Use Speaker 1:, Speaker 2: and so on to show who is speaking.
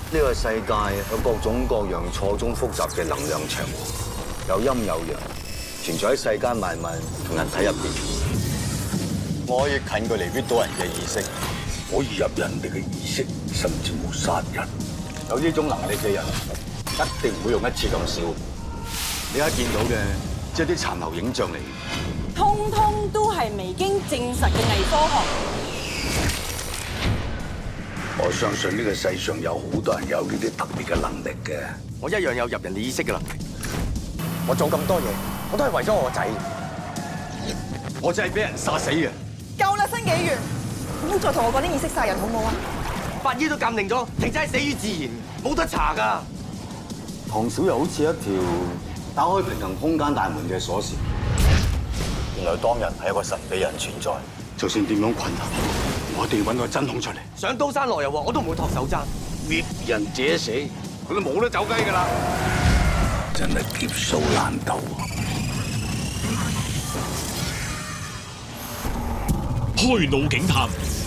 Speaker 1: 呢個世界有各種各樣錯綜複雜嘅能量場，有陰有陽，存在喺世間萬物同人體入邊。我可以近距離搣到人嘅意識，
Speaker 2: 可以入人哋嘅意識，甚至冇殺人。
Speaker 1: 有呢種能力嘅人，一定唔會用一次咁少。你而家見到嘅，即係啲殘留影像嚟，
Speaker 3: 通通都係未經證實嘅偽科學。
Speaker 2: 我相信呢個世上有好多人有呢啲特別嘅能力嘅。
Speaker 4: 我一樣有入人哋意識嘅能力。
Speaker 5: 我做咁多嘢，我都係為咗我個仔。
Speaker 1: 我真係俾人殺死嘅。
Speaker 3: 夠啦，新紀元，唔好再同我講啲意識殺人好唔好啊？
Speaker 4: 法醫都鑑定咗，婷仔係死於自然，冇得查㗎。
Speaker 1: 唐小又好似一條打開平衡空間大門嘅鎖匙。原來當日係一個神秘人存在，就算點樣困難，我哋揾個真兇出嚟。
Speaker 4: 上刀山落油鑊，我都唔會托手踭。
Speaker 2: 滅人者死，佢都冇得走雞㗎啦！真係劫數難逃啊！
Speaker 6: 開腦警探。